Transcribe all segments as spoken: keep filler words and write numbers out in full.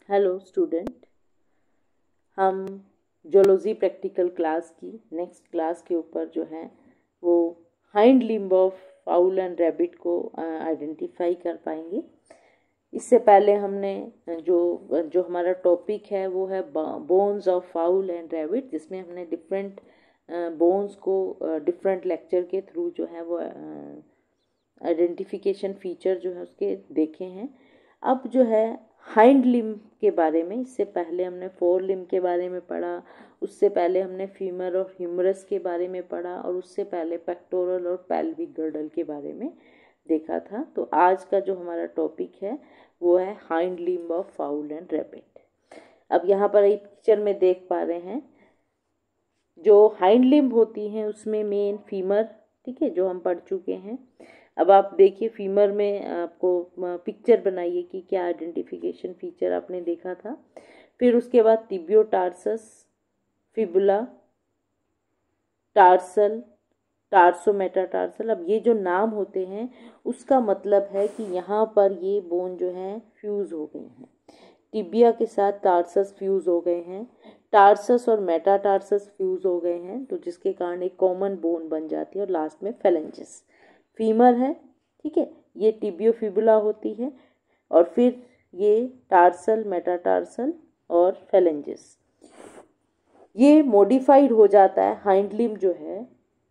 Hello student, हम zoology practical class की next class के ऊपर जो है वो hind limb of fowl and rabbit को आइडेंटिफाई कर पाएंगे। इससे पहले हमने जो जो हमारा टॉपिक है वो है bones of fowl and rabbit, जिसमें हमने डिफरेंट बोन्स को डिफरेंट लेक्चर के थ्रू जो है वो आइडेंटिफिकेशन फीचर जो है उसके देखे हैं। अब जो है हाइंड लिम्ब के बारे में, इससे पहले हमने फोर लिम्ब के बारे में पढ़ा, उससे पहले हमने फीमर और ह्यूमरस के बारे में पढ़ा, और उससे पहले पेक्टोरल और पेल्विक गर्डल के बारे में देखा था। तो आज का जो हमारा टॉपिक है वो है hind limb of fowl and rabbit. अब यहाँ पर एक पिक्चर में देख पा रहे हैं जो हाइंड लिम्ब होती हैं उसमें मेन फीमर, ठीक है, जो हम पढ़ चुके हैं। अब आप देखिए फीमर में आपको पिक्चर बनाइए कि क्या आइडेंटिफिकेशन फीचर आपने देखा था। फिर उसके बाद tibiotarsus, fibula, tarsal, tarsometatarsal. अब ये जो नाम होते हैं उसका मतलब है कि यहाँ पर ये बोन जो है फ्यूज हो गए हैं, टिबिया के साथ टार्सस फ्यूज हो गए हैं, टार्सस और मेटाटार्सस फ्यूज हो गए हैं, तो जिसके कारण एक कॉमन बोन बन जाती है। और लास्ट में फेलेंजिस फीमर है, ठीक है, ये टिबियो फिबुला होती है, और फिर ये टार्सल, मेटाटार्सल और फेलेंजिस। ये मॉडिफाइड हो जाता है, हाइंड लिम्ब जो है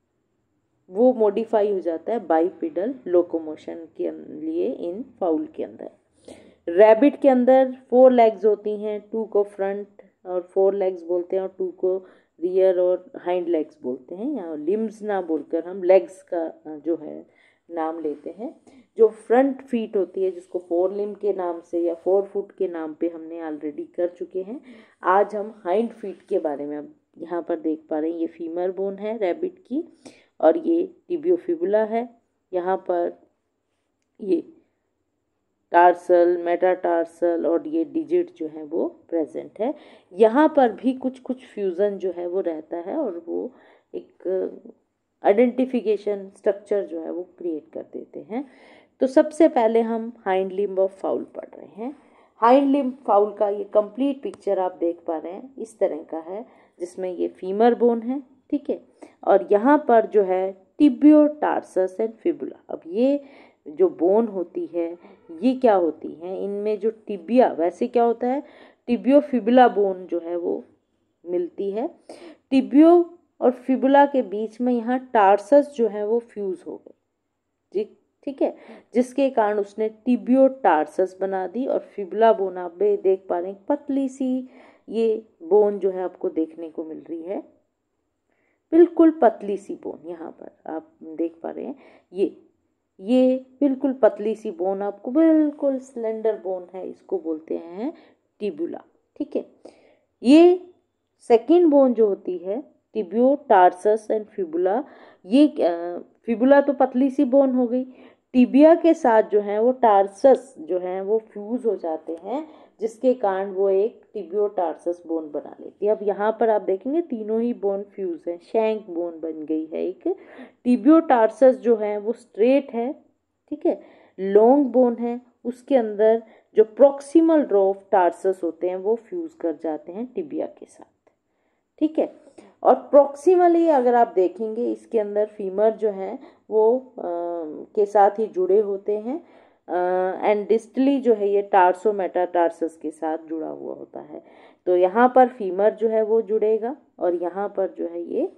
वो मॉडिफाई हो जाता है बाइपेडल लोकोमोशन के लिए इन फाउल के अंदर। रैबिट के अंदर फोर लेग्स होती हैं, टू को फ्रंट और फोर लेग्स बोलते हैं, और टू को रियर और हाइंड लेग्स बोलते हैं। यहाँ लिम्स ना बोलकर हम लेग्स का जो है नाम लेते हैं। जो फ्रंट फीट होती है जिसको फोर लिम्ब के नाम से या फोर फुट के नाम पे हमने ऑलरेडी कर चुके हैं। आज हम हाइंड फीट के बारे में अब यहाँ पर देख पा रहे हैं। ये फीमर बोन है रैबिट की, और ये टिबियो फिबुला है। यहाँ पर ये टार्सल, मेटाटार्सल और ये डिजिट जो है वो प्रेजेंट है। यहाँ पर भी कुछ कुछ फ्यूज़न जो है वो रहता है, और वो एक आइडेंटिफिकेशन स्ट्रक्चर जो है वो क्रिएट कर देते हैं। तो सबसे पहले हम हाइंड लिम्ब ऑफ फाउल पढ़ रहे हैं। हाइंड लिम्ब फाउल का ये कंप्लीट पिक्चर आप देख पा रहे हैं, इस तरह का है, जिसमें ये फीमर बोन है, ठीक है, और यहाँ पर जो है टिबियो टार्सस एंड फिबुला। अब ये जो बोन होती है ये क्या होती है, इनमें जो टिबिया, वैसे क्या होता है टिबियो फिबुला बोन जो है वो मिलती है। टिबियो और फिबुला के बीच में यहाँ टार्सस जो है वो फ्यूज हो गए, जी, ठीक है, जिसके कारण उसने टिबियो टार्सस बना दी। और फिबुला बोन आप देख पा रहे हैं, पतली सी ये बोन जो है आपको देखने को मिल रही है, बिल्कुल पतली सी बोन यहाँ पर आप देख पा रहे हैं। ये ये बिल्कुल पतली सी बोन आपको बिल्कुल स्लेंडर बोन है, इसको बोलते हैं टिबुला, ठीक है। ये सेकंड बोन जो होती है टिबियो टार्सस एंड फिबुला, ये फिबुला तो पतली सी बोन हो गई, टिबिया के साथ जो है वो टार्सस जो है वो फ्यूज हो जाते हैं, जिसके कारण वो एक टिबियो टार्सस बोन बना लेती है। अब यहाँ पर आप देखेंगे तीनों ही बोन फ्यूज हैं, शैंक बोन बन गई है एक। टिबियो टार्सस जो है वो स्ट्रेट है, ठीक है, लॉन्ग बोन है, उसके अंदर जो प्रोक्सिमल रो ऑफ टार्सस होते हैं वो फ्यूज कर जाते हैं टिबिया के साथ, ठीक है। और प्रोक्सिमली अगर आप देखेंगे इसके अंदर फीमर जो है वो आ, के साथ ही जुड़े होते हैं, एंड डिस्टली जो है ये टार्सो मेटाटार्सस के साथ जुड़ा हुआ होता है। तो यहाँ पर फीमर जो है वो जुड़ेगा, और यहाँ पर जो है ये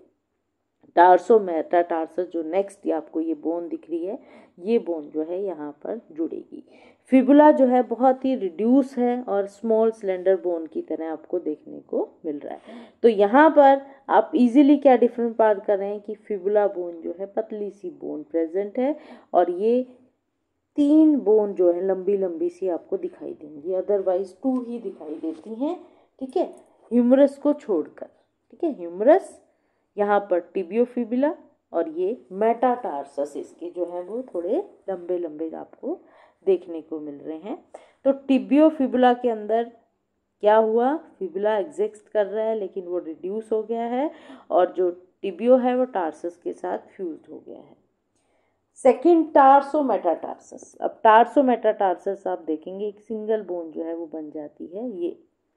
टार्सो मेटाटार्सस जो नेक्स्ट आपको ये बोन दिख रही है, ये बोन जो है यहाँ पर जुड़ेगी। फिबुला जो है बहुत ही रिड्यूस है और स्मॉल स्लेंडर बोन की तरह आपको देखने को मिल रहा है। तो यहाँ पर आप इजीली क्या डिफरेंस बात कर रहे हैं कि फिबुला बोन जो है पतली सी बोन प्रेजेंट है, और ये तीन बोन जो है लंबी लंबी सी आपको दिखाई देंगी, अदरवाइज टू ही दिखाई देती हैं, ठीक है, ह्यूमरस को छोड़कर, ठीक है। ह्यूमरस यहाँ पर टिबियो फिबुला, और ये मेटाटार्सस इसके जो है वो थोड़े लंबे लंबे आपको देखने को मिल रहे हैं। तो टिबियो फिबुला के अंदर क्या हुआ, फिबुला एग्जिस्ट कर रहा है लेकिन वो रिड्यूस हो गया है, और जो टिबियो है वो टार्सस के साथ फ्यूज्ड हो गया है। Second tarsometatarsus. अब टार्सो मेटाटार्सस आप देखेंगे एक सिंगल बोन जो है वो बन जाती है। ये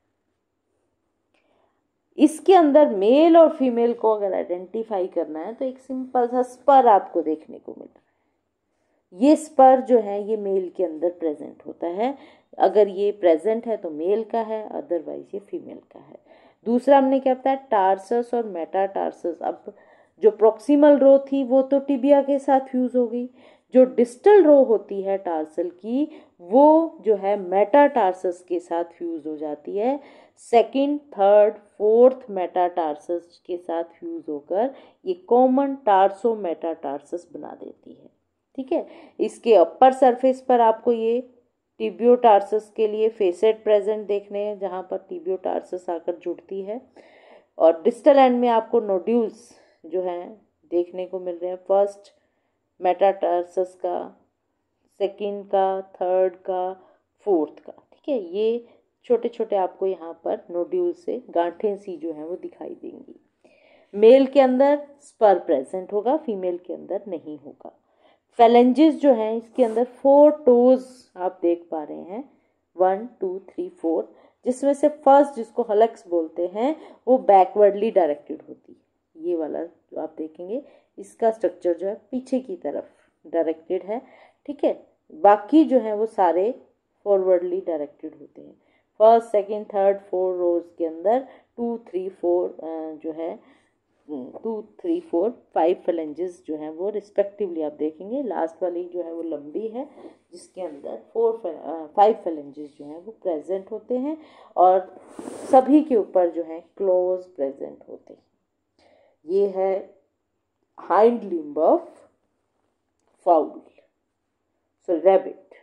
इसके अंदर मेल और फीमेल को अगर आइडेंटिफाई करना है तो एक सिंपल सा स्पर आपको देखने को मिल रहा है। ये स्पर जो है ये मेल के अंदर प्रेजेंट होता है। अगर ये प्रेजेंट है तो मेल का है, अदरवाइज ये फीमेल का है। दूसरा हमने क्या बताया, टार्सस और मेटाटार्सस। अब जो प्रॉक्सिमल रो थी वो तो टिबिया के साथ फ्यूज हो गई, जो डिस्टल रो होती है टार्सल की वो जो है मेटाटार्सस के साथ फ्यूज हो जाती है। सेकंड, थर्ड, फोर्थ मेटाटार्सस के साथ फ्यूज होकर ये कॉमन टार्सो मेटाटार्सस बना देती है। ठीक है, इसके अपर सरफेस पर आपको ये टिबियोटार्सस के लिए फेसेट प्रेजेंट देखने हैं जहाँ पर टिबियोटार्सस आकर जुड़ती है, और डिस्टल एंड में आपको नोड्यूल्स जो हैं देखने को मिल रहे हैं। फर्स्ट मेटाटार्सस का, सेकंड का, थर्ड का, फोर्थ का। ठीक है, ये छोटे छोटे आपको यहाँ पर नोड्यूल से गांठें सी जो हैं वो दिखाई देंगी। मेल के अंदर स्पर प्रेजेंट होगा, फीमेल के अंदर नहीं होगा। फेलेंजेस जो हैं इसके अंदर फोर टोज आप देख पा रहे हैं, वन टू थ्री फोर, जिसमें से फर्स्ट जिसको हलक्स बोलते हैं वो बैकवर्डली डायरेक्टेड होती है। ये वाला जो आप देखेंगे इसका स्ट्रक्चर जो है पीछे की तरफ डायरेक्टेड है। ठीक है, बाकी जो है वो सारे फॉरवर्डली डायरेक्टेड होते हैं। First, second, third, four rows के अंदर टू थ्री फोर जो है two three four five phalanges जो हैं वो रिस्पेक्टिवली आप देखेंगे। लास्ट वाली जो है वो लंबी है जिसके अंदर फोर फाइव फेलेंजेस जो हैं वो प्रेजेंट होते हैं, और सभी के ऊपर जो है क्लोज प्रेजेंट होते हैं। ये है hind limb of fowl, so rabbit.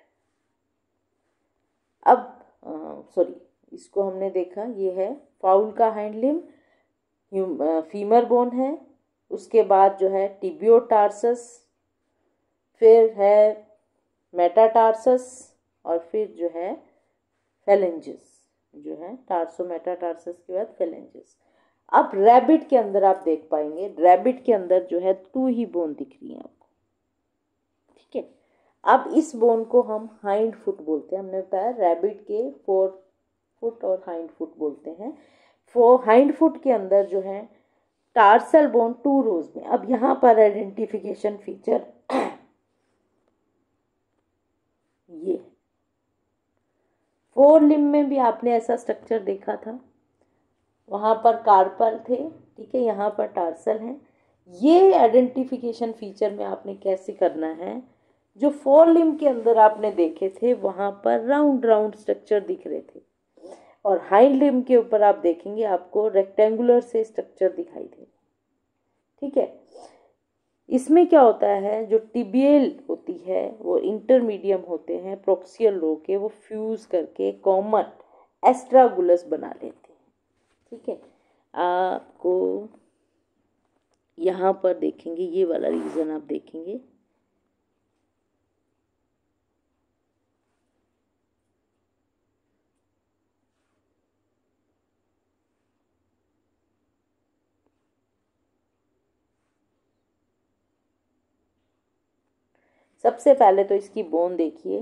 अब सॉरी इसको हमने देखा, ये है फाउल का हाइंड लिम्ब, फीमर बोन है। उसके बाद जो है टिबियोटार्सस, फिर है मेटाटार्सस, और फिर जो है फेलेंजेस जो है टार्सो मेटाटार्सस के बाद फेलेंजेस। अब रैबिट के अंदर आप देख पाएंगे, रैबिट के अंदर जो है टू ही बोन दिख रही है आपको। ठीक है, अब इस बोन को हम हाइंड फुट बोलते हैं। हमने बताया रैबिट के फोर फुट और हाइंड फुट बोलते हैं। फोर हाइंड फुट के अंदर जो है टार्सल बोन टू रोज में। अब यहाँ पर आइडेंटिफिकेशन फीचर ये फोर लिम्ब में भी आपने ऐसा स्ट्रक्चर देखा था, वहाँ पर कार्पल थे। ठीक है, यहाँ पर टार्सल है। ये आइडेंटिफिकेशन फीचर में आपने कैसे करना है, जो फोर लिम्ब के अंदर आपने देखे थे वहाँ पर राउंड राउंड स्ट्रक्चर दिख रहे थे, और हाइंड लिम्ब के ऊपर आप देखेंगे आपको रेक्टेंगुलर से स्ट्रक्चर दिखाई दे। ठीक है, इसमें क्या होता है, जो टिबियल होती है वो इंटरमीडियम होते हैं प्रोक्सियल रो के, वो फ्यूज करके कॉमन एस्ट्रागुलस बना लेते हैं। ठीक है, आपको यहाँ पर देखेंगे ये वाला रीजन आप देखेंगे, सबसे पहले तो इसकी बोन देखिए,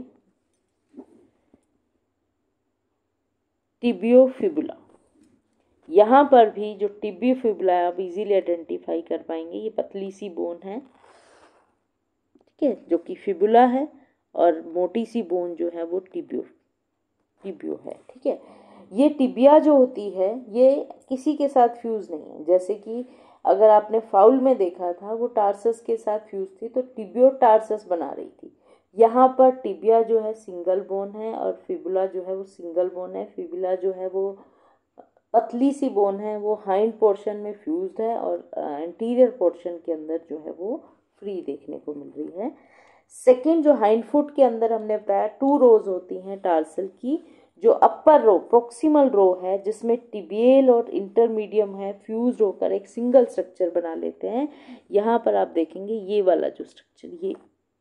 टिबियोफिबुला। यहाँ पर भी जो टिबियोफिबुला आप इजीली आइडेंटिफाई कर पाएंगे, ये पतली सी बोन है। ठीक है, जो कि फिबुला है, और मोटी सी बोन जो है वो टिबियो टिबियो है। ठीक है, ये टिबिया जो होती है ये किसी के साथ फ्यूज नहीं है। जैसे कि अगर आपने फाउल में देखा था वो टार्सस के साथ फ्यूज थी तो टिबियो टार्सस बना रही थी। यहाँ पर टिबिया जो है सिंगल बोन है, और फिबुला जो है वो सिंगल बोन है। फिबुला जो है वो पतली सी बोन है, वो हाइंड पोर्शन में फ्यूज्ड है, और एंटीरियर पोर्शन के अंदर जो है वो फ्री देखने को मिल रही है। सेकेंड, जो हाइंड फुट के अंदर हमने बताया टू रोज होती हैं टार्सल की। जो अपर रो प्रोक्सिमल रो है जिसमें टिबियल और इंटरमीडियम है फ्यूज होकर एक सिंगल स्ट्रक्चर बना लेते हैं। यहाँ पर आप देखेंगे ये वाला जो स्ट्रक्चर, ये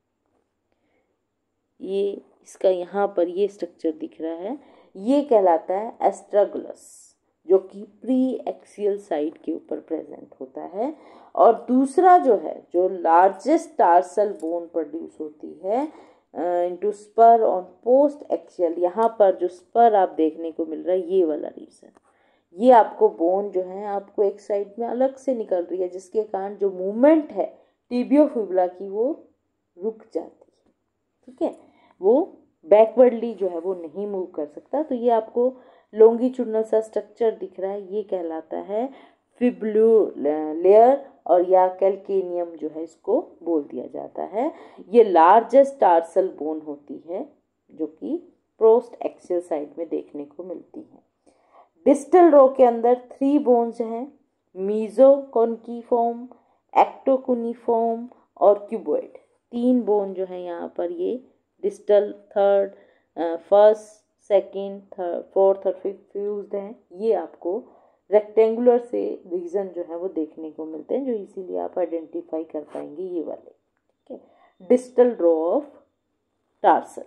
ये इसका यहाँ पर ये स्ट्रक्चर दिख रहा है, ये कहलाता है एस्ट्रागुलस। जो कि प्री एक्सियल साइड के ऊपर प्रेजेंट होता है। और दूसरा जो है, जो लार्जेस्ट टार्सल बोन प्रोड्यूस होती है into spur on postaxial, यहाँ पर जो स्पर आप देखने को मिल रहा है, ये वाला रीजन, ये आपको बोन जो है आपको एक साइड में अलग से निकल रही है, जिसके कारण जो मूवमेंट है टिबियोफिबुला की वो रुक जाती है। ठीक है, वो बैकवर्डली जो है वो नहीं मूव कर सकता। तो ये आपको लॉन्गिट्यूडनल सा स्ट्रक्चर दिख रहा है, ये कहलाता है फिब्यू लेयर, और या कैल्केनियम जो है इसको बोल दिया जाता है। ये लार्जेस्ट टार्सल बोन होती है जो कि पोस्ट एक्सियल साइड में देखने को मिलती है। डिस्टल रो के अंदर थ्री बोन्स हैं, मीजोकॉन्कीफॉर्म, एक्टोकुनिफॉर्म और क्यूबॉइड। तीन बोन जो है यहाँ पर ये distal third first second third fourth और फिफ्थ फ्यूज्ड हैं। ये आपको रेक्टेंगुलर से रीजन जो है वो देखने को मिलते हैं, जो इसीलिए आप आइडेंटिफाई कर पाएंगे ये वाले। ठीक है, distal row of tarsal.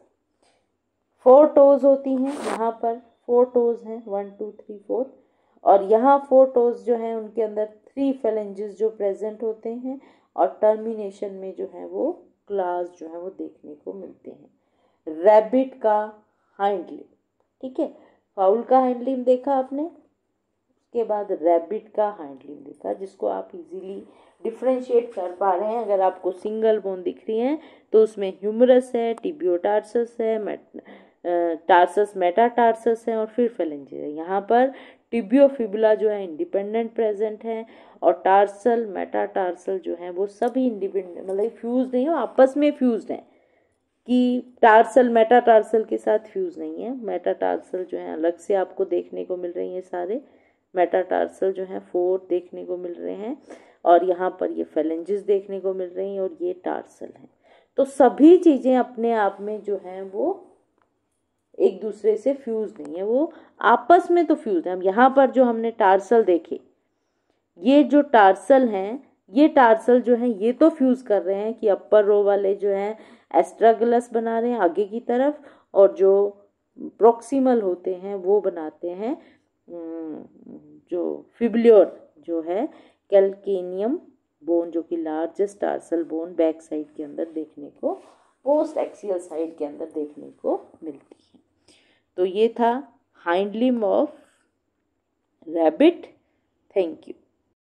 Four toes होती हैं, यहाँ पर फोर टोज हैं, वन टू थ्री फोर, और यहाँ फोर टोज जो हैं उनके अंदर थ्री फेलेंजेस जो प्रेजेंट होते हैं, और टर्मिनेशन में जो है वो क्लास जो है वो देखने को मिलते हैं। रैबिट का हाइंड लिम्ब, ठीक है, फाउल का हाइंड लिम्ब देखा आपने, उसके बाद रैबिट का हाइंड लिम्ब देखा, जिसको आप इजीली डिफ्रेंशिएट कर पा रहे हैं। अगर आपको सिंगल बोन दिख रही है तो उसमें ह्यूमरस है, टिबियोटार्सस है, मेट टार्सस मेटाटार्सस है, और फिर फेलेंजेस है। यहाँ पर टिबियोफिबुला जो है इंडिपेंडेंट प्रेजेंट है, और टार्सल मेटाटार्सल जो है वो सभी इंडिपेंडेंट, मतलब फ्यूज नहीं हो, आपस में फ्यूज हैं, कि टार्सल मेटाटार्सल के साथ फ्यूज नहीं है। मेटाटार्सल जो है अलग से आपको देखने को मिल रही है, सारे मेटाटार्सल जो है फोर देखने को मिल रहे हैं, और यहाँ पर ये फेलेंजेस देखने को मिल रही हैं, और ये टार्सल हैं। तो सभी चीज़ें अपने आप में जो हैं वो एक दूसरे से फ्यूज नहीं है, वो आपस में तो फ्यूज है। हम यहाँ पर जो हमने टार्सल देखे, ये जो टार्सल हैं, ये टार्सल जो हैं ये तो फ्यूज कर रहे हैं कि अपर रो वाले जो हैं एस्ट्रागलस बना रहे हैं आगे की तरफ, और जो प्रोक्सिमल होते हैं वो बनाते हैं जो फिब्ल्योर जो है कैल्केनियम बोन, जो कि largest tarsal bone back side के अंदर देखने को, पोस्ट एक्सियल साइड के अंदर देखने को मिलती है। तो ये था hind limb of rabbit. Thank you.